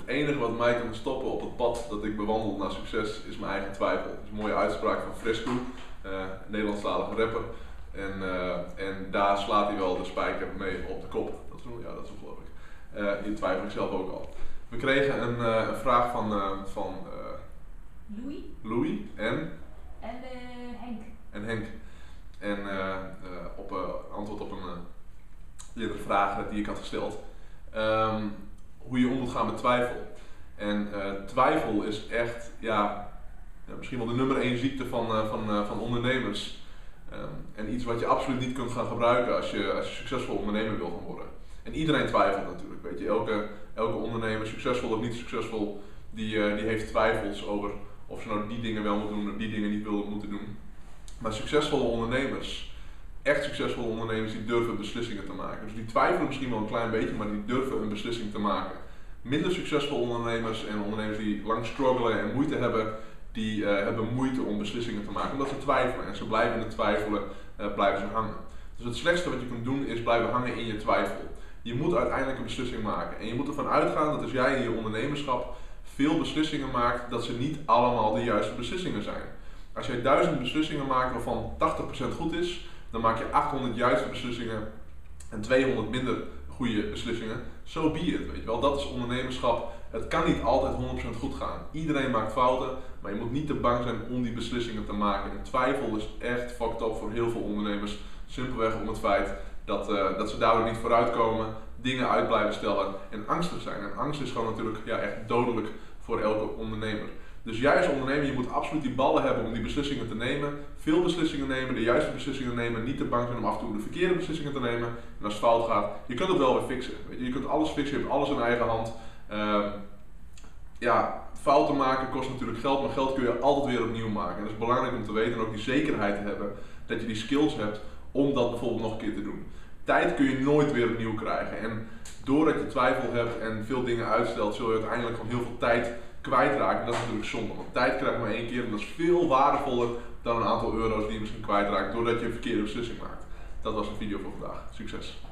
Het enige wat mij kan stoppen op het pad dat ik bewandel naar succes is mijn eigen twijfel. Dat is een mooie uitspraak van Fresco, een Nederlandstalige rapper. En daar slaat hij wel de spijker mee op de kop. Dat is geloof ik. Die twijfel ik zelf ook al. We kregen een vraag van Louis en Henk. En op antwoord op een eerdere vraag die ik had gesteld. Hoe je om moet gaan met twijfel. En twijfel is echt misschien wel de nummer 1 ziekte van ondernemers. En iets wat je absoluut niet kunt gaan gebruiken als je succesvol ondernemer wil gaan worden. En iedereen twijfelt natuurlijk. Weet je. Elke ondernemer, succesvol of niet succesvol, die heeft twijfels over of ze nou die dingen wel moeten doen of die dingen niet moeten doen. Maar succesvolle ondernemers, echt succesvolle ondernemers, die durven beslissingen te maken. Dus die twijfelen misschien wel een klein beetje, maar die durven een beslissing te maken. Minder succesvolle ondernemers en ondernemers die lang struggelen en moeite hebben, die hebben moeite om beslissingen te maken. Omdat ze twijfelen en ze blijven in het twijfelen, blijven ze hangen. Dus het slechtste wat je kunt doen is blijven hangen in je twijfel. Je moet uiteindelijk een beslissing maken. En je moet ervan uitgaan dat als jij in je ondernemerschap veel beslissingen maakt, dat ze niet allemaal de juiste beslissingen zijn. Als jij 1000 beslissingen maakt waarvan 80% goed is, dan maak je 800 juiste beslissingen en 200 minder goede beslissingen. So be it, weet je wel. Dat is ondernemerschap. Het kan niet altijd 100% goed gaan. Iedereen maakt fouten, maar je moet niet te bang zijn om die beslissingen te maken. En twijfel is echt fucked up voor heel veel ondernemers. Simpelweg om het feit dat ze daardoor niet vooruitkomen, dingen uit blijven stellen en angstig zijn. En angst is gewoon natuurlijk echt dodelijk voor elke ondernemer. Dus jij als ondernemer, je moet absoluut die ballen hebben om die beslissingen te nemen. Veel beslissingen nemen, de juiste beslissingen nemen. Niet te bang zijn om af en toe de verkeerde beslissingen te nemen. En als het fout gaat, je kunt het wel weer fixen. Weet je kunt alles fixen, je hebt alles in eigen hand. Fouten maken kost natuurlijk geld, maar geld kun je altijd weer opnieuw maken. En dat is belangrijk om te weten en ook die zekerheid te hebben dat je die skills hebt om dat bijvoorbeeld nog een keer te doen. Tijd kun je nooit weer opnieuw krijgen. En doordat je twijfel hebt en veel dingen uitstelt, zul je uiteindelijk gewoon heel veel tijd kwijtraken. Dat is natuurlijk zonde, want tijd krijg je maar 1 keer en dat is veel waardevoller dan een aantal euro's die je misschien kwijtraakt doordat je een verkeerde beslissing maakt. Dat was de video voor vandaag. Succes!